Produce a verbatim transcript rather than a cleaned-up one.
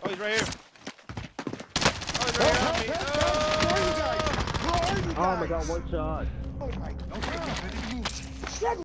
Oh, he's right here. Oh, he's Oh, right help, here on me. help, help. Where are you guys? Oh! Where are you guys? Oh my god, one shot. Oh my god. Okay, get ready to move. Shit.